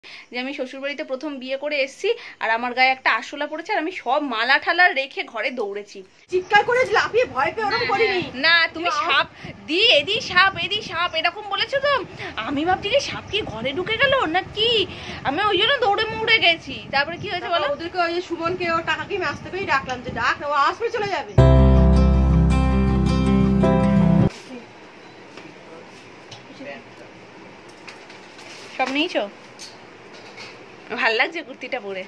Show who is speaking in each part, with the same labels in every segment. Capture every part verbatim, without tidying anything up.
Speaker 1: যে আমি শ্বশুরবাড়িতে প্রথম বিয়ে করে এসেছি আর আমার গায়ে একটা আরশোলা পড়েছে আর আমি সব মালা ঠালা রেখে ঘরে দৌড়েছি,
Speaker 2: চিৎকার করে লাফিয়ে ভয় পেয়ে ওরকম করিনি।
Speaker 1: না তুমি সাপ দি এদি সাপ এদি সাপ এরকম বলেছো তো আমি ভাবছি কি সাপ কি ঘরে ঢুকে গেল না কি, আমি ওই জন্য দৌড়ে মুড়ে গেছি। তারপরে কি হয়েছে বলো?
Speaker 2: ওদেরকে ওই সুমনকে ওর কাকাকে আমি আসতে পেরেই ডাকলাম যে ডাক ও আসবে চলে যাবে।
Speaker 1: সব নিয়েছো? ভাল লাগছে কুর্তিটা পরে।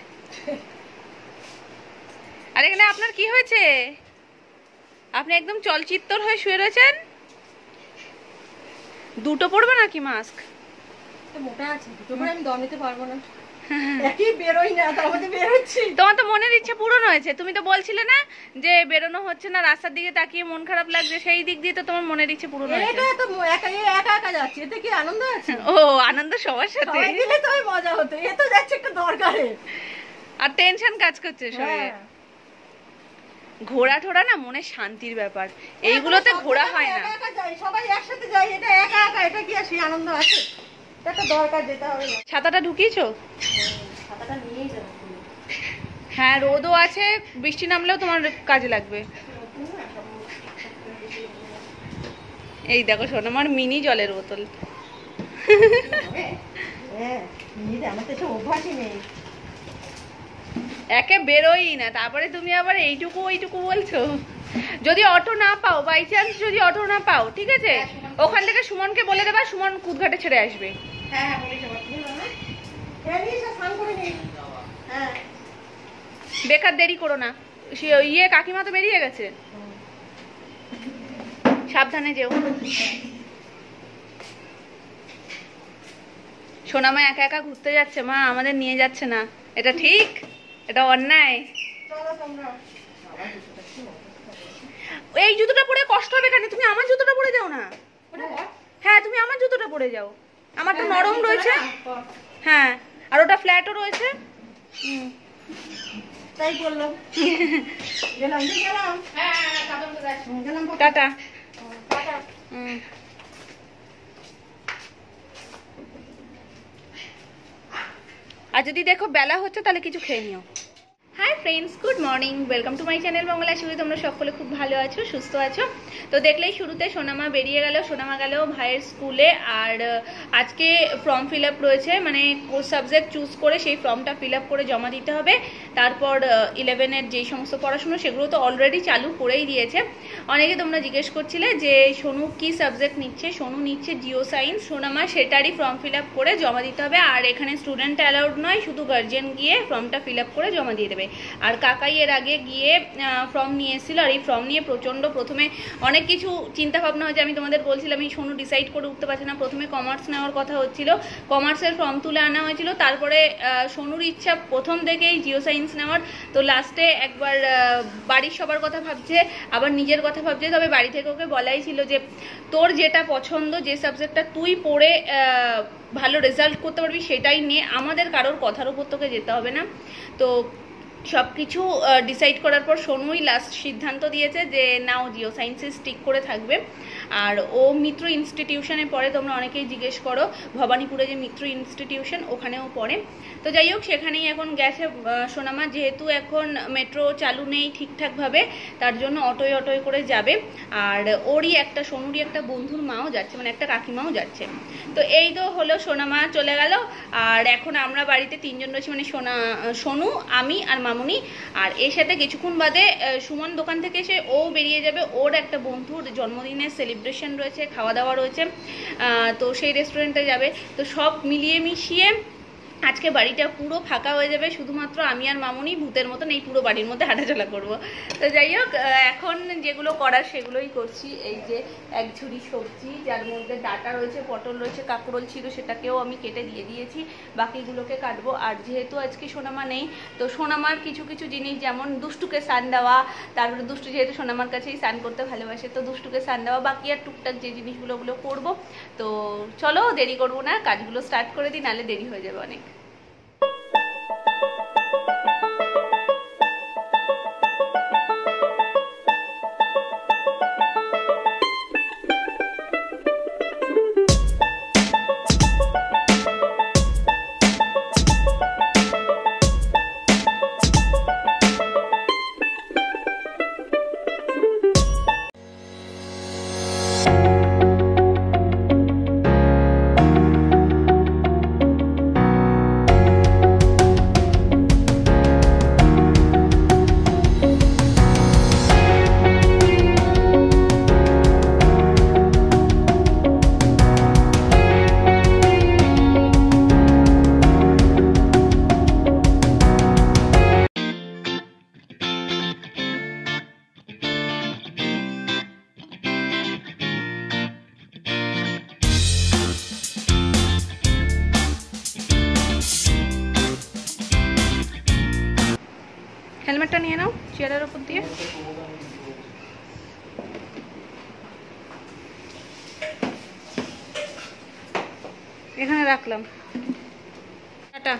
Speaker 1: আর এখানে আপনার কি হয়েছে? আপনি একদম চলচিত্তর হয়ে শুয়ে রয়েছেন। দুটো পরবে নাকি মাস্ক?
Speaker 2: মোটা আছে, দুটো করে আমি দম নিতে পারবো না। একই বেরোই না, তার মধ্যে বেরোচ্ছি।
Speaker 1: তোমার তো মনের ইচ্ছা পূরণ হয়েছে, তুমি তো বলছিলে না যে বেরোনো হচ্ছে না, রাস্তার দিকে তাকিয়ে মন খারাপ লাগছে, সেই দিক দিয়ে তো তোমার মনের ইচ্ছে পূরণ হয়েছে।
Speaker 2: এটা তো একা একা একা যাচ্ছে, এতে কি আনন্দ আছে?
Speaker 1: ও আনন্দ সবার সাথে
Speaker 2: গেলে তো মজা হতো, এ তো যাচ্ছে একটু দরকারে
Speaker 1: আর টেনশন কাজ করছে শরীরে। ঘোরা ঠোরা না মনে শান্তির ব্যাপার, এইগুলোতে ঘোরা হয় না।
Speaker 2: সবাই একসাথে যাই, এটা একা একা এটা কি আর সেই আনন্দ আছে? এটা দরকার যেতে হবে না।
Speaker 1: ছাতাটা ঢুকিয়েছো?
Speaker 2: ছাতাটা নিয়েই যাবো।
Speaker 1: হ্যাঁ রোদও আছে, বৃষ্টি নামলেও তোমার কাজে লাগবে। এই দেখো সোনামার মিনি জলের বোতল। একে বেরোই না, তারপরে তুমি আবার এইটুকু ওইটুকু বলছো। যদি অটো না পাও, বাই চান্স যদি অটো না পাও, ঠিক আছে ওখান থেকে সুমনকে বলে দেবা, সুমন কুদঘাটে ছেড়ে আসবে। বেকার দেরি করো না, ইয়ে কাকিমা তো বেরিয়ে গেছে, সাবধানে যেও। সোনামা একা একা ঘুরতে যাচ্ছে, মা আমাদের নিয়ে যাচ্ছে না, এটা ঠিক? এটা অন্যায়। এই জুতোটা পরে কষ্ট হবে কেন? তুমি আমার জুতোটা পরে যাও না। হ্যাঁ তুমি আমার জুতোটা পরে যাও, আমারটা নরম রয়েছে। হ্যাঁ আর ওটা ফ্ল্যাটও রয়েছে।
Speaker 2: তাই বললাম।
Speaker 1: টাটা। আর যদি দেখো বেলা হচ্ছে তাহলে কিছু খেয়ে নিও। Hi friends, good morning, welcome to my channel Bangla শুরু। তোমরা সকলে খুব ভালো আছো, সুস্থ আছো তো? দেখলেই শুরুতে সোনামা বেরিয়ে গেল, সোনামা গেল ভাইয়ের স্কুলে। আর আজকে ফর্ম ফিল আপ রয়েছে, মানে কোর্স সাবজেক্ট চুজ করে সেই ফর্মটা ফিল আপ করে জমা দিতে হবে। তারপর ইলেভেনের যেই সমস্ত পড়াশুনো সেগুলো তো অলরেডি চালু করেই দিয়েছে। অনেকে তোমরা জিজ্ঞেস করছিলে যে সোনু কি সাবজেক্ট নিচ্ছে, সোনু নিচ্ছে জিও সায়েন্স। সোনামা সেটারই ফর্ম ফিল আপ করে জমা দিতে হবে। আর এখানে স্টুডেন্ট অ্যালাউড নয়, শুধু গার্জিয়ান গিয়ে ফর্মটা ফিল আপ করে জমা দিয়ে দেবে। আর কাকাই এর আগে গিয়ে ফর্ম নিয়ে এসেছিল, আর এই ফর্ম নিয়ে প্রচণ্ড প্রথমে অনেক কিছু চিন্তা ভাবনা হয়েছে। আমি তোমাদের বলছিলাম এই সোনু ডিসাইড করে উঠতে পারছে না। প্রথমে কমার্স নেওয়ার কথা হচ্ছিল, কমার্সের ফর্ম তুলে আনা হয়েছিল। তারপরে সোনুর ইচ্ছা প্রথম থেকেই জিও সায়েন্স নেওয়ার, তো লাস্টে একবার বাড়ির সবার কথা ভাবছে, আবার নিজের কথা ভাবছে। তবে বাড়ি থেকে ওকে বলাই ছিল যে তোর যেটা পছন্দ, যে সাবজেক্টটা তুই পড়ে ভালো রেজাল্ট করতে পারবি সেটাই নিয়ে, আমাদের কারোর কথার উপর তোকে যেতে হবে না। তো সব কিছু ডিসাইড করার পর সোনুই লাস্ট সিদ্ধান্ত দিয়েছে যে না, ও জিও সায়েন্সে স্টিক করে থাকবে। আর ও মিত্র ইনস্টিটিউশনে পড়ে, তোমরা অনেকেই জিজ্ঞেস করো ভবানীপুরে যে মিত্র ইনস্টিটিউশন, ওখানেও পড়ে। তো যাই হোক সেখানেই এখন গেছে সোনামা। যেহেতু এখন মেট্রো চালু নেই ঠিকঠাকভাবে, তার জন্য অটোয় অটোয় করে যাবে। আর ওরই একটা সোনুরই একটা বন্ধুর মাও যাচ্ছে, মানে একটা কাকিমাও যাচ্ছে। তো এই তো হলো, সোনামা চলে গেল। আর এখন আমরা বাড়িতে তিনজন রয়েছি, মানে সোনা সোনু, আমি আর মামুনি। আর এর সাথে কিছুক্ষণ বাদে সুমন দোকান থেকে এসে ও বেরিয়ে যাবে, ওর একটা বন্ধুর জন্মদিনের সেলিব্রেশন রয়েছে, খাওয়া দাওয়া রয়েছে, তো সেই রেস্টুরেন্টে যাবে। তো সব মিলিয়ে মিশিয়ে আজকে বাড়িটা পুরো ফাঁকা হয়ে যাবে, শুধুমাত্র আমি আর মামুনি ভূতের মতন এই পুরো বাড়ির মধ্যে হাঁটাচলা করবো। তো যাই হোক এখন যেগুলো করার সেগুলোই করছি। এই যে এক ঝুড়ি সবজি, যার মধ্যে ডাটা রয়েছে, পটল রয়েছে, কাঁকরোল ছিল, সেটাকেও আমি কেটে দিয়ে দিয়েছি, বাকিগুলোকে কাটবো। আর যেহেতু আজকে সোনামা নেই, তো সোনামার কিছু কিছু জিনিস, যেমন দুষ্টুকে স্নান দেওয়া, তারপরে দুষ্টু যেহেতু সোনামার কাছেই স্নান করতে ভালোবাসে, তো দুষ্টুকে স্নান দেওয়া, বাকি আর টুকটাক যে জিনিসগুলো ওগুলো করবো। তো চলো দেরি করবো না, কাজগুলো স্টার্ট করে দিই, নাহলে দেরি হয়ে যাবে অনেক। একটা নিয়ে নাও চেয়ারের উপর দিয়ে। এখানে রাখলাম। টাটা।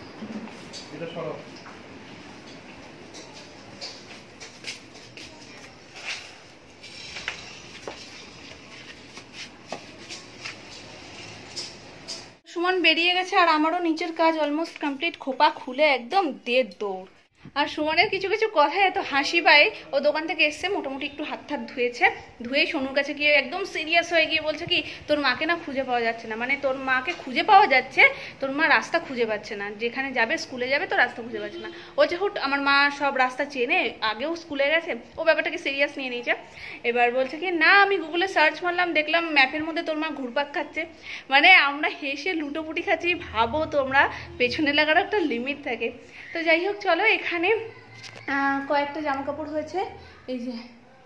Speaker 1: সুমন বেরিয়ে গেছে আর আমারও নিচের কাজ অলমোস্ট কমপ্লিট। খোপা খুলে একদম দেড় দৌড়। আর সুমনের কিছু কিছু কথায় এত হাসি পায়। ও দোকান থেকে এসছে, মোটামুটি একটু হাত হাত ধুয়েছে, ধুয়ে সোনুর কাছে গিয়ে একদম সিরিয়াস হয়ে গিয়ে বলছে কি তোর মাকে না খুঁজে পাওয়া যাচ্ছে না, মানে তোর মাকে খুঁজে পাওয়া যাচ্ছে, তোর মা রাস্তা খুঁজে পাচ্ছে না, যেখানে যাবে স্কুলে যাবে তো রাস্তা খুঁজে পাচ্ছে না। ও যে হুট আমার মা সব রাস্তা চেনে, আগেও স্কুলে গেছে, ও ব্যাপারটাকে সিরিয়াস নিয়ে নিয়েছে। এবার বলছে কি না আমি গুগলে সার্চ মারলাম, দেখলাম ম্যাপের মধ্যে তোর মা ঘুরপাক খাচ্ছে। মানে আমরা হেসে লুটোপুটি খাচ্ছি, ভাবো তোমরা পেছনে লাগার একটা লিমিট থাকে। তো যাই হোক চলো, এখানে কয়েকটা জামা কাপড় হয়েছে, এই যে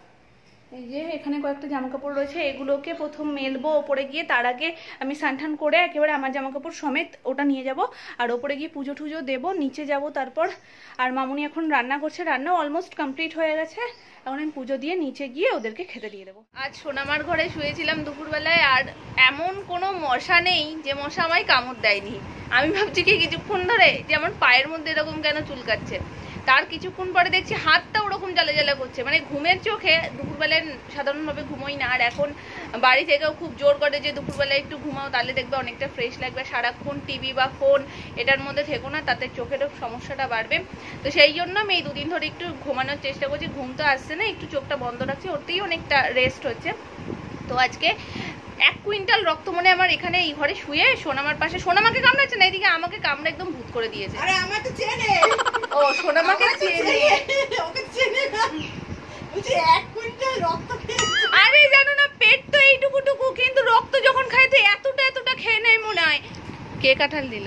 Speaker 1: এই যে এখানে কয়েকটা জামা কাপড় রয়েছে, এগুলোকে প্রথম মেলবো ওপরে গিয়ে। তার আগে আমি স্নান করে একেবারে আমার জামা কাপড় সমেত ওটা নিয়ে যাব, আর ওপরে গিয়ে পুজো টুজো দেবো, নিচে যাব তারপর। আর মামুনি এখন রান্না করছে, রান্নাও অলমোস্ট কমপ্লিট হয়ে গেছে। এখন আমি পুজো দিয়ে নিচে গিয়ে ওদেরকে খেতে দিয়ে দেবো। আজ সোনামার ঘরে শুয়েছিলাম দুপুরবেলায়, আর এমন কোনো মশা নেই যে মশা আমায় কামড় দেয়নি। আমি ভাবছি কি কিছুক্ষণ ধরে যে আমার পায়ের মধ্যে এরকম কেন চুলকাচ্ছে, তার কিছুক্ষণ পরে দেখছি হাতটা ওরকম জ্বালা জ্বালা করছে। মানে ঘুমের চোখে দুপুরবেলায় সাধারণভাবে ঘুমোই না, আর এখন বাড়ি থেকেও খুব জোর করে যে দুপুরবেলায় একটু ঘুমাও তাহলে দেখবে অনেকটা ফ্রেশ লাগবে। সারাক্ষণ টিভি বা ফোন এটার মধ্যে থেকো না, তাতে চোখেরও সমস্যাটা বাড়বে। তো সেই জন্য আমি এই দুদিন ধরে একটু ঘুমানোর চেষ্টা করছি। ঘুম তো আসছে না, একটু চোখটা বন্ধ রাখছি, ওতেই অনেকটা রেস্ট হচ্ছে। তো আজকে এক কুইন্টাল রক্ত মনে আমার এখানে এই ঘরে শুয়ে সোনামার পাশে, সোনামাকে কামড়াচ্ছে না, এদিকে আমাকে কামড়া একদম ভূত করে দিয়েছে।
Speaker 2: আরে আমার তো চেনে।
Speaker 1: ও সোনামাকে চেনে,
Speaker 2: ওকে চেনে না, বুঝি এক কুইন্টাল রক্ত খেয়েছে।
Speaker 1: আরে জানো না পেট তো এইটুকু টুকু, কিন্তু রক্ত যখন খায় তো এতটা এতটা খেয়ে নেয় মনে হয়। কে কাঁঠাল দিল?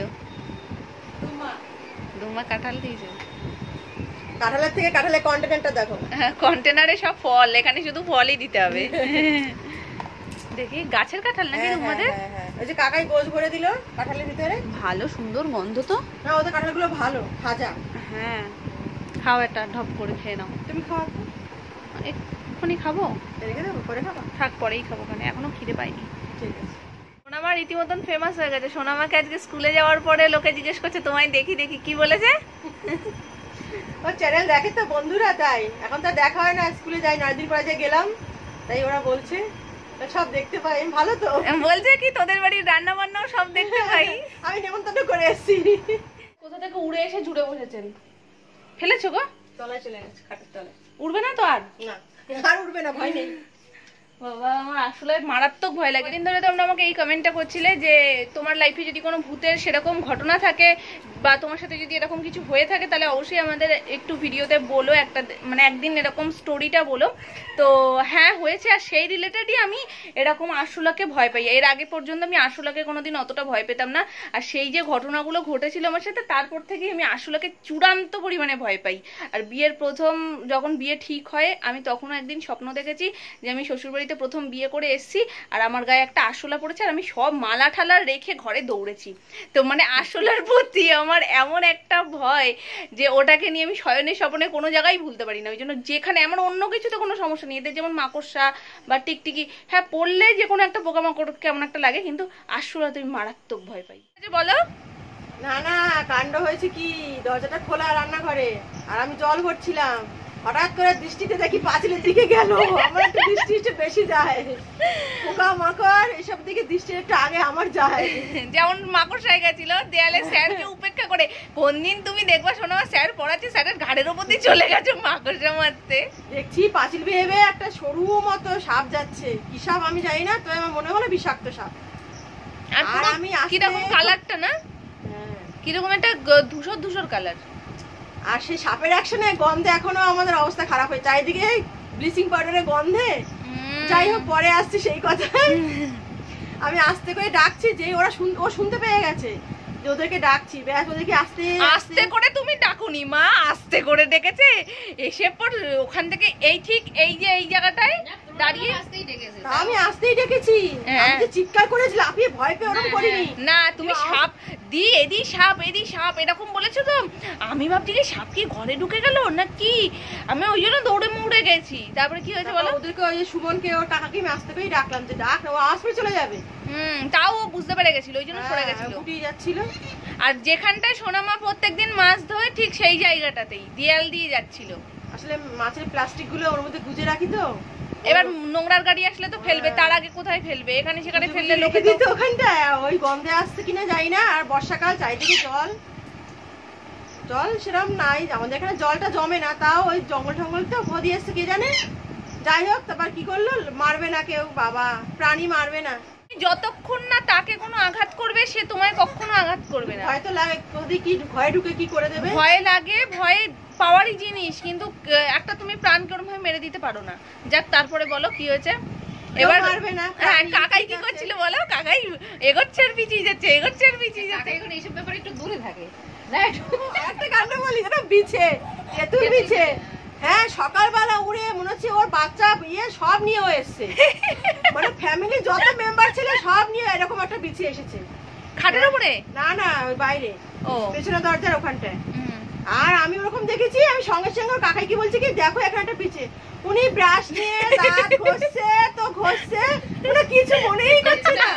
Speaker 2: দুমা।
Speaker 1: দুমা কাঁঠাল দিয়েছে।
Speaker 2: কাঁঠালের থেকে কাঁঠালের কন্টেনারটা দেখো।
Speaker 1: হ্যাঁ কন্টেনারে সব ফল, এখানে শুধু ফলই দিতে হবে। দেখি গাছের কাঁঠাল নাকি তোমাদের?
Speaker 2: হ্যাঁ হ্যাঁ, ওই যে কাকাই গোছ ভরে দিল কাঁঠালের ভিতরে।
Speaker 1: ভালো সুন্দর গন্ধ তো।
Speaker 2: না ওদের কাঁঠালগুলো ভালো ভাজা।
Speaker 1: হ্যাঁ খাও, একটা ঢপ করে খেয়ে নাও।
Speaker 2: তুমি খাও।
Speaker 1: এক্ষুনি খাবো?
Speaker 2: রেখে দেবো, পরে খাবা?
Speaker 1: থাক পরেই খাবো, কারণ এখনো খিদে পাইনি।
Speaker 2: ঠিক আছে।
Speaker 1: সোনামা রীতিমতন ফেমাস হয়ে গেছে। সোনামাকে আজকে স্কুলে যাওয়ার পরে লোকে জিজ্ঞেস করছে তোমায় দেখি দেখি, কি বলেছে?
Speaker 2: ও চ্যানেল দেখে তো বন্ধুরা, তাই এখন তো দেখা হয় না, স্কুলে যাই নয় দিন পরে যে গেলাম, তাই ওরা বলছে সব দেখতে পাই। ভালো তো
Speaker 1: বলছে কি তোদের বাড়ির রান্না বান্নাও সব দেখতে পাই।
Speaker 2: আমি নেমন্তন্ন করে এসেছি।
Speaker 1: কোথা থেকে উড়ে এসে জুড়ে বসেছেন? ফেলেছো গো?
Speaker 2: তলায় চলে গেছে, খাটের তলায়।
Speaker 1: উড়বে না তো আর?
Speaker 2: না আর উঠবে না, ভয় নেই।
Speaker 1: বাবা আমার আসলে মারাত্মক ভয় লাগে। দিন ধরে তোমরা আমাকে এই কমেন্টটা করছিলে যে তোমার লাইফে যদি কোনো ভূতের সেরকম ঘটনা থাকে বা তোমার সাথে যদি এরকম কিছু হয়ে থাকে তাহলে অবশ্যই আমাদের একটু ভিডিওতে বলো, একটা মানে একদিন এরকম স্টোরিটা বলো। তো হ্যাঁ হয়েছে, আর সেই রিলেটেডই আমি এরকম আরশোলাকে ভয় পাই। এর আগে পর্যন্ত আমি আরশোলাকে কোনোদিন অতটা ভয় পেতাম না, আর সেই যে ঘটনাগুলো ঘটেছিল আমার সাথে তারপর থেকেই আমি আরশোলাকে চূড়ান্ত পরিমাণে ভয় পাই। আর বিয়ের প্রথম যখন বিয়ে ঠিক হয় আমি তখনও একদিন স্বপ্ন দেখেছি যে আমি শ্বশুরবাড়ি প্রথম বিয়ে করে এসেছি আর আমার গায়ে একটা আরশোলা পড়েছে, আর আমি সব মালা ঠালা রেখে ঘরে দৌড়েছি। তো মানে আরশোলার প্রতি আমার এমন একটা ভয় যে ওটাকে নিয়ে আমি শয়নে স্বপনে কোনো জায়গায় ভুলতে পারি না। ওই জন্য যেখানে আমার অন্য কিছুতে কোনো সমস্যা নেই, এদের যেমন মাকড়সা বা টিকটিকি হ্যাঁ পড়লে যে কোনো একটা পোকামাকড় কেমন একটা লাগে, কিন্তু আরশোলা তুমি মারাত্মক ভয় পাই। বলো
Speaker 2: না না কাণ্ড হয়েছে কি, দরজাটা খোলা রান্নাঘরে আর আমি জল ভরছিলাম, হঠাৎ করে দৃষ্টিতে দেখি পাঁচিলের দিকে গেল। আমার একটু দৃষ্টি একটু বেশি যায়, পোকা মাকড় এসব দিকে দৃষ্টি একটু আগে আমার যায়।
Speaker 1: যেমন মাকড়সায় গেছিল দেয়ালে স্যারকে উপেক্ষা করে, কোন দিন তুমি দেখবা শোনো স্যার পড়াচ্ছে স্যারের ঘাড়ের উপর দিয়ে চলে গেছে মাকড়সা মারতে।
Speaker 2: দেখছি পাঁচিল ভেবে একটা সরু মতো সাপ যাচ্ছে, কি সাপ আমি জানি না, তো আমার মনে হলো বিষাক্ত সাপ।
Speaker 1: আর আমি কিরকম কালারটা না, কিরকম একটা ধূসর ধূসর কালার,
Speaker 2: আর সেই সাপের অ্যাকশনে গন্ধে এখনো আমাদের অবস্থা খারাপ হয়ে চারিদিকে ব্লিচিং পাউডারের গন্ধে। যাই হোক পরে আসছি সেই কথা, আমি আস্তে করে ডাকছি যে ওরা ও শুনতে পেয়ে গেছে যে ওদেরকে ডাকছি, ব্যাস ওদেরকে আস্তে
Speaker 1: আস্তে করে তুমি ডাকুনি মা, আস্তে করে ডেকেছে। এসে পর ওখান থেকে এই ঠিক এই যে এই জায়গাটায় দাঁড়িয়ে
Speaker 2: আমি আসতেই ডেকেছি, আমি তো চিৎকার করেছি, লাফিয়ে ভয় পেয়ে ওরকম করিনি।
Speaker 1: না তুমি সাপ দি এদি সাপ এদি সাপ এরকম বলেছো তো, আমি ভাবছি কি সাপ কি ঘরে ঢুকে গেল না কি, আমি ওই জন্য দৌড়ে মুড়ে গেছি। তারপরে কি হয়েছে বলো?
Speaker 2: ওদেরকে ওই সুমনকে ওর কাকাকে আমি আসতে পেরে ডাকলাম যে ডাক, ও আসবে চলে যাবে।
Speaker 1: হুম, তাও ও বুঝতে পেরে গেছিল, ওই জন্য সরে গেছিল,
Speaker 2: উঠে যাচ্ছিল।
Speaker 1: আর যেখানটায় সোনামা প্রত্যেকদিন মাছ ধোয় ঠিক সেই জায়গাটাতেই দেয়াল দিয়ে যাচ্ছিল।
Speaker 2: আসলে মাছের প্লাস্টিক গুলো ওর মধ্যে গুজে রাখি তো,
Speaker 1: এবার নোংরার গাড়ি আসলে তো ফেলবে, তার আগে কোথায় ফেলবে? এখানে সেখানে ফেললে লোকে
Speaker 2: দিত ওখানটা, ওই গন্ধে আসছে কিনা যাই না। আর বর্ষাকাল চারিদিকে জল, জল সেরকম নাই আমাদের এখানে, জলটা জমে না, তাও ওই জঙ্গল টঙ্গল তো ভদি আসছে কে জানে। যাই হোক, তারপর কি করলো, মারবে না কেউ, বাবা প্রাণী মারবে না,
Speaker 1: যতক্ষণ না তাকে কোনো আঘাত করবে সে তোমায় কখনো আঘাত করবে না।
Speaker 2: ভয় তো লাগে, যদি কি ভয় ঢুকে কি করে দেবে,
Speaker 1: ভয় লাগে, ভয় পাওয়ারই জিনিস, কিন্তু একটা তুমি প্রাণ কেরম ভাবে মেরে দিতে পারো না। যাক, তারপরে বলো কি হয়েছে এবার?
Speaker 2: মারবে না।
Speaker 1: হ্যাঁ, কাকাই কি করছিল বলো? কাকাই এগোচ্ছে আর পিছিয়ে যাচ্ছে, এগোচ্ছে আর পিছিয়ে যাচ্ছে।
Speaker 3: এখন এইসব ব্যাপারে একটু দূরে থাকে না,
Speaker 2: একটা কাণ্ড বলি, এটা বিছে তেতুল বিছে। হ্যাঁ, সকালবেলা উড়ে মনে হচ্ছে ওর বাচ্চা ইয়ে সব নিয়ে ও এসছে, মানে ফ্যামিলি যত মেম্বার ছিল সব নিয়ে এরকম একটা বিছে এসেছে।
Speaker 1: খাটের উপরে?
Speaker 2: না না, ওই বাইরে, ও পেছনে দরজার ওখানটায়। আর আমি ওরকম দেখেছি, আমি সঙ্গে সঙ্গে ওর কাকাই কি বলছি কি দেখো এখানে একটা বিছে, উনি ব্রাশ নিয়ে দাঁত ঘষছে তো ঘষছে, ওটা কিছু মনেই করছে না।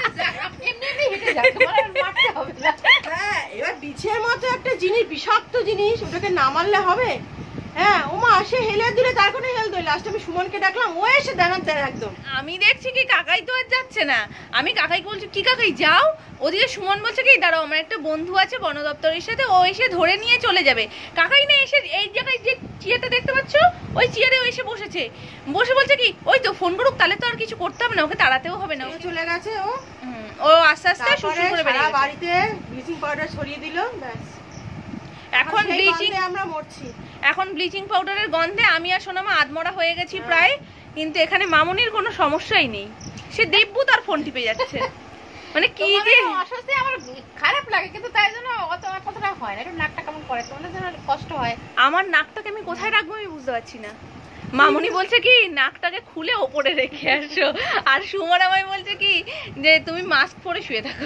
Speaker 2: হ্যাঁ, এবার বিছের মতো একটা জিনিস, বিষাক্ত জিনিস, ওটাকে না মারলে হবে? হ্যাঁ, ওমা আসে হেলে দিলে, তার কোনো হেল দিল। লাস্টে আমি সুমনকে ডাকলাম, ও এসে দেন দেন একদম।
Speaker 1: আমি দেখছি কি কাকাই তো আর যাচ্ছে না, আমি কাকাইকে বলছি কি কাকাই যাও, ওদিকে সুমন বলছে কি দাঁড়াও আমার একটা বন্ধু আছে বন দপ্তরের সাথে, ও এসে ধরে নিয়ে চলে যাবে। কাকাই না এসে এই জায়গায় যে চেয়ারটা দেখতে পাচ্ছ, ওই চেয়ারে ও এসে বসেছে, বসে বলছে কি ওই তো ফোন করুক, তাহলে তো আর কিছু করতে হবে না, ওকে তাড়াতেও হবে না,
Speaker 2: চলে গেছে ও।
Speaker 1: ও আস্তে আস্তে শুরু করে বেরিয়ে গেছে,
Speaker 2: বাড়িতে ব্লিচিং পাউডার ছড়িয়ে দিল, ব্যাস।
Speaker 1: এখন ব্লিচিং,
Speaker 2: আমরা মরছি
Speaker 1: এখন ব্লিচিং পাউডারের গন্ধে আমি আর সোনামা আধমরা হয়ে গেছি প্রায়। কিন্তু এখানে মামুনির কোনো সমস্যাই নেই, সে দিব্যু তার ফোন টিপে যাচ্ছে। মানে কি যে
Speaker 3: অস্বস্তি আমার খারাপ লাগে, কিন্তু তাই জন্য অত কতটা হয় না, একটু নাকটা কেমন করে, তোমাদের জন্য কষ্ট হয়।
Speaker 1: আমার নাকটাকে আমি কোথায় রাখবো আমি বুঝতে পারছি না। মামুনি বলছে কি নাকটাকে খুলে ওপরে রেখে আসো, আর সুমন আমায় বলছে কি যে তুমি মাস্ক পরে শুয়ে থাকো।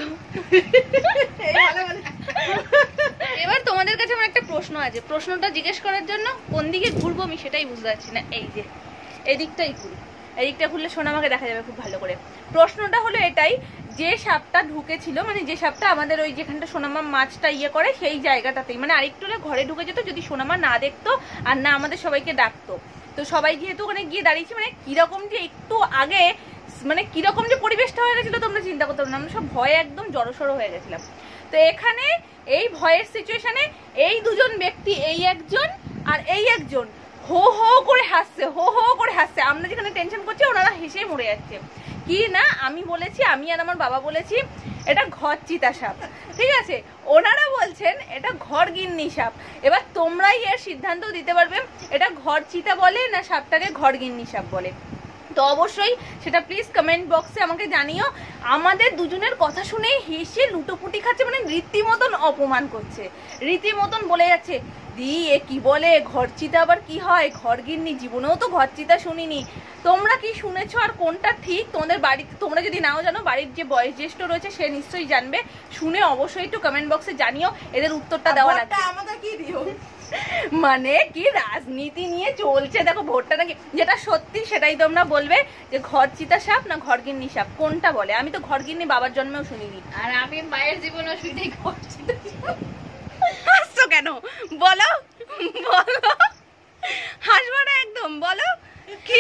Speaker 1: এবার তোমাদের কাছে আমার একটা প্রশ্ন আছে, প্রশ্নটা জিজ্ঞেস করার জন্য কোন দিকে ঘুরবো আমি সেটাই বুঝতে পারছি না। এই যে এদিকটাই ঘুরি, এদিকটা ঘুরলে সোনামাকে দেখা যাবে খুব ভালো করে। প্রশ্নটা হলো এটাই, যে সাপটা ঢুকেছিল, মানে যে সাপটা আমাদের ওই যেখানটা সোনামা মাছটা ইয়ে করে সেই জায়গাটাতেই, মানে আরেকটু ঘরে ঢুকে যেত যদি সোনামা না দেখতো আর না আমাদের সবাইকে ডাকতো। তো সবাই যেহেতু ওখানে গিয়ে দাঁড়িয়েছি, মানে কিরকম যে একটু আগে মানে কিরকম যে পরিবেশটা হয়ে গেছিল তোমরা চিন্তা করতে পারো না, আমরা সব ভয়ে একদম জড়সড়ো হয়ে গেছিলাম। তো এখানে এই ভয়ের সিচুয়েশনে এই দুজন ব্যক্তি, এই একজন আর এই একজন হো হো করে হাসছে, হো হো করে হাসছে। আমরা যেখানে টেনশন করছি ওনারা হেসে মরে যাচ্ছে। কি না আমি বলেছি, আমি আর আমার বাবা বলেছি এটা ঘর চিতা সাপ, ঠিক আছে, ওনারা বলছেন এটা ঘর গিন্নি সাপ। এবার তোমরাই এর সিদ্ধান্ত দিতে পারবে এটা ঘর চিতা বলে না সাপটাকে ঘর গিন্নি সাপ বলে। তো অবশ্যই সেটা প্লিজ কমেন্ট বক্সে আমাকে জানিও। আমাদের দুজনের কথা শুনেই হেসে লুটোপুটি খাচ্ছে, মানে রীতিমতন অপমান করছে, রীতিমতন বলে যাচ্ছে দি এ কি বলে ঘরচিতা আবার কি হয়, ঘর গিন্নি, জীবনেও তো ঘরচিতা শুনিনি। তোমরা কি শুনেছো আর কোনটা ঠিক তোমাদের বাড়িতে? তোমরা যদি নাও জানো, বাড়ির যে বয়োজ্যেষ্ঠ রয়েছে সে নিশ্চয়ই জানবে, শুনে অবশ্যই একটু কমেন্ট বক্সে জানিও, এদের উত্তরটা দেওয়া লাগবে।
Speaker 2: আমাদের কি দিও,
Speaker 1: মানে কি রাজনীতি নিয়ে চলছে দেখো, ভোটটা নাকি, যেটা সত্যি সেটাই তোমরা বলবে যে ঘরচিতা সাপ না ঘরগিন্নি সাপ কোনটা বলে। আমি তো ঘরগিন্নি বাবার জন্মেও শুনিনি,
Speaker 3: আর আমি মায়ের জীবনেও শুনি ঘরচিতা।
Speaker 1: হাসছো কেন বলো, বলো, হাসবো না একদম, বলো কি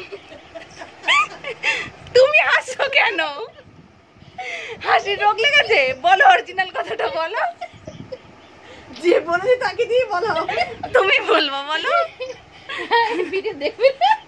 Speaker 1: তুমি হাসছো কেন, হাসির রোগ লেগেছে? বলো অরিজিনাল কথাটা বলো,
Speaker 2: যে বলেছি তাকে দিয়ে বলো,
Speaker 1: তুমি বলবো বলো।
Speaker 3: ভিডিও দেখবে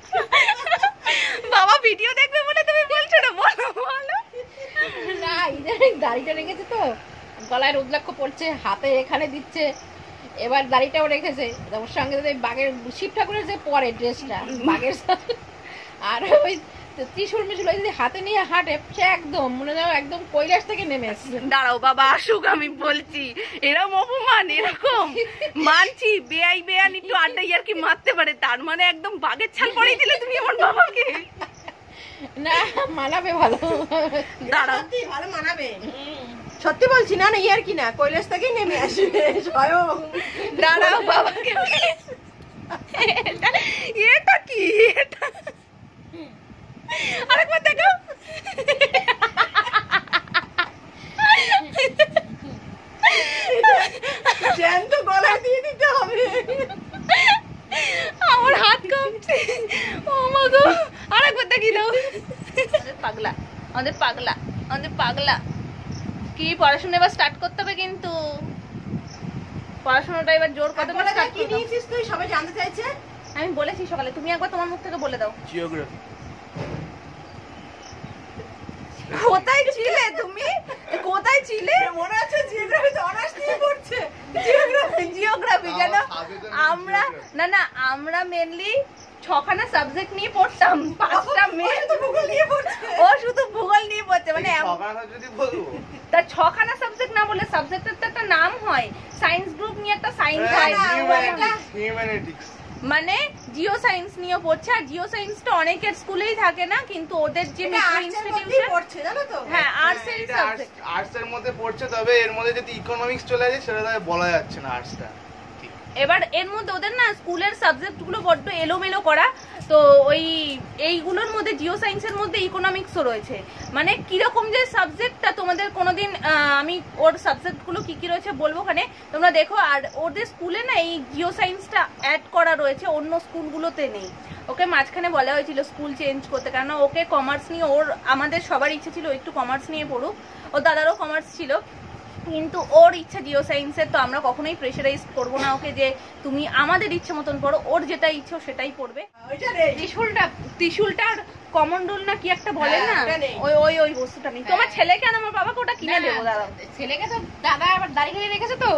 Speaker 1: বাবা ভিডিও দেখবে বলে তুমি বলছো না, বলো বলো।
Speaker 3: না ইদানিং দাড়িটা রেখেছে তো, গলায় রুদ্রাক্ষ পড়ছে, হাতে এখানে দিচ্ছে, এবার দাড়িটাও রেখেছে, ওর সঙ্গে বাঘের শিব ঠাকুরের যে পরে ড্রেসটা বাঘের সাথে, আর ওই ত্রিশুল মিশুল যদি হাতে নিয়ে হাঁটে সে একদম মনে হয় একদম কৈলাস থেকে নেমে এসছে।
Speaker 1: দাঁড়াও বাবা আসুক, আমি বলছি এরকম অপমান এরকম মানছি, বেআই বেআন একটু আড্ডা আর কি মারতে পারে, তার মানে একদম বাঘের ছাল পড়িয়ে দিলে তুমি আমার বাবাকে।
Speaker 3: না মানাবে ভালো,
Speaker 1: দাঁড়াও
Speaker 2: সত্যি ভালো মানাবে, সত্যি বলছি না, না ইয়ার কি না, কৈলাস থেকেই নেমে আসবে স্বয়ং।
Speaker 1: দাঁড়াও বাবাকে, এটা কি, এটা আরেকবার দেখো।
Speaker 2: জ্যান্ত গলায় দিয়ে দিতে হবে।
Speaker 1: আমার হাত কাঁপছে, ও মা গো, আরেকবার দেখি দাও। আমাদের পাগলা, আমাদের পাগলা, আমাদের পাগলা। কি পড়াশোনা এবার স্টার্ট করতে হবে কিন্তু, পড়াশোনাটা এবার জোর কত করে স্টার্ট
Speaker 2: কি নিয়েছিস তুই, সবাই জানতে চাইছে।
Speaker 1: আমি বলেছি সকালে, তুমি একবার তোমার মুখ থেকে বলে দাও।
Speaker 4: জিওগ্রাফি।
Speaker 1: কোথায় ছিলে তুমি, কোথায় ছিলে?
Speaker 2: মনে আছে জিওগ্রাফি তো অনার্স নিয়ে পড়ছে।
Speaker 1: জিওগ্রাফি, জিওগ্রাফি জানো আমরা, না না আমরা মেনলি ছখানা সাবজেক্ট নিয়ে পড়তাম, পাঁচটা মেন
Speaker 2: তো ভূগোল নিয়ে পড়ছে।
Speaker 1: ও শুধু ভূগোল নিয়ে পড়ছে, মানে
Speaker 4: ছখানা যদি বলবো
Speaker 1: তার ছখানা সাবজেক্ট না বলে সাবজেক্টের তো একটা নাম হয়, সায়েন্স গ্রুপ নিয়ে একটা সায়েন্স হয়,
Speaker 4: হিউম্যানিটিক্স,
Speaker 1: মানে জিও সায়েন্স নিয়ে পড়ছে। আর জিও সায়েন্সটা অনেকের স্কুলেই থাকে না, কিন্তু ওদের যে মেট্রো ইনস্টিটিউশন
Speaker 2: পড়ছে জানো তো।
Speaker 1: হ্যাঁ আর্টস এর সাবজেক্ট,
Speaker 4: আর্টস এর মধ্যে পড়ছে, তবে এর মধ্যে যদি ইকোনমিক্স চলে আসে সেটা তাহলে বলা যাচ্ছে না আর্টসটা।
Speaker 1: এবার এর মধ্যে ওদের না স্কুলের সাবজেক্ট গুলো বড্ড এলোমেলো করা, তো ওই এইগুলোর মধ্যে জিও সায়েন্সের মধ্যে ইকোনমিক্সও রয়েছে। মানে কিরকম যে সাবজেক্টটা তোমাদের কোনোদিন আমি ওর সাবজেক্ট গুলো কি কি রয়েছে বলবো ওখানে, তোমরা দেখো। আর ওদের স্কুলে না এই জিও সায়েন্সটা অ্যাড করা রয়েছে, অন্য স্কুলগুলোতে নেই। ওকে মাঝখানে বলা হয়েছিল স্কুল চেঞ্জ করতে, কারণ ওকে কমার্স নিয়ে, ওর আমাদের সবার ইচ্ছে ছিল একটু কমার্স নিয়ে পড়ুক, ওর দাদারও কমার্স ছিল, কিন্তু ওর ইচ্ছা জিও সায়েন্সের। তো আমরা কখনোই প্রেশারাইজ করবো না ওকে যে তুমি আমাদের ইচ্ছে মতন পড়ো, ওর যেটা ইচ্ছে সেটাই পড়বে।
Speaker 2: ওইটা রে
Speaker 1: ত্রিশুলটা, ত্রিশুলটার কমন্ডল না কি একটা বলে না,
Speaker 2: হ্যাঁ, ওটা নেই।
Speaker 1: ওই ওই ওই বস্তুটা নেই। তোমার ছেলেকে আর আমার বাবাকে ওটা কিনে দেবো দাদা।
Speaker 3: ছেলেকে তো দাদা আবার দাঁড়িয়ে করে রেখেছে তো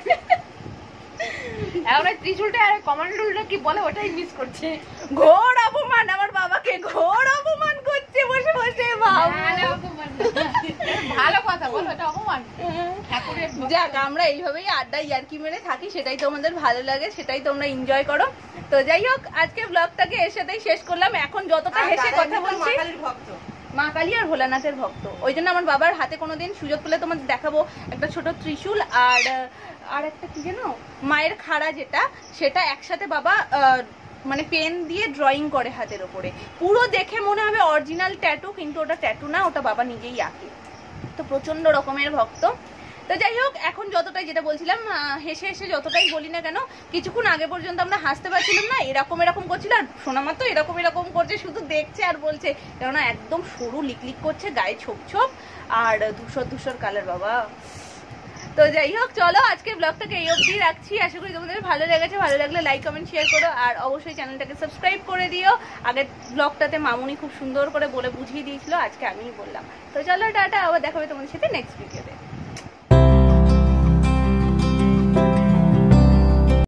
Speaker 3: এখন ওই ত্রিশুলটা আর কমান্ডলটা কি বলে ওটাই মিস করছে।
Speaker 1: ঘোর অপমান, আমার বাবাকে ঘোর অপমান করছে বসে বসে, ভাব।
Speaker 3: না, না, অপমান না। ভালো কথা বলো, এটা অপমান ঠাকুরের
Speaker 1: যাক, আমরা এইভাবেই আড্ডা ইয়ার্কি মেরে থাকি, সেটাই তোমাদের ভালো লাগে, সেটাই তোমরা এনজয় করো। তো যাই হোক, আজকে ব্লগটাকে এর সাথেই শেষ করলাম। এখন যতটা হেসে কথা বলছি,
Speaker 2: ভক্ত
Speaker 1: মা কালী আর ভোলানাথের ভক্ত, ওই জন্য আমার বাবার হাতে কোনোদিন সুযোগ পেলে তোমাদের দেখাবো একটা ছোট ত্রিশূল আর আর একটা কি যেন মায়ের খাড়া, যেটা সেটা একসাথে বাবা মানে পেন দিয়ে ড্রয়িং করে হাতের ওপরে, পুরো দেখে মনে হবে অরিজিনাল ট্যাটু, কিন্তু ওটা ট্যাটু না, ওটা বাবা নিজেই আঁকে। তো প্রচন্ড রকমের ভক্ত। তো যাই হোক, এখন যতটাই যেটা বলছিলাম, হেসে হেসে যতটাই বলি না কেন, কিছুক্ষণ আগে পর্যন্ত আমরা হাসতে পারছিলাম না, এরকম এরকম করছিল, আর সোনামা তো এরকম এরকম করছে, শুধু দেখছে আর বলছে, কেননা একদম সরু লিকলিক করছে, গায়ে ছোপ ছোপ আর ধূসর ধূসর কালার বাবা। তো যাই হোক, চলো আজকে ব্লগটাকে এই অবধি রাখছি। আশা করি তোমাদের ভালো লেগেছে, ভালো লাগলে লাইক কমেন্ট শেয়ার করো, আর অবশ্যই চ্যানেলটাকে সাবস্ক্রাইব করে দিও। আগের ব্লগটাতে মামুনি খুব সুন্দর করে বলে বুঝিয়ে দিয়েছিল, আজকে আমিই বললাম। তো চলো টাটা, আবার দেখা হবে তোমাদের সাথে নেক্সট ভিডিওতে।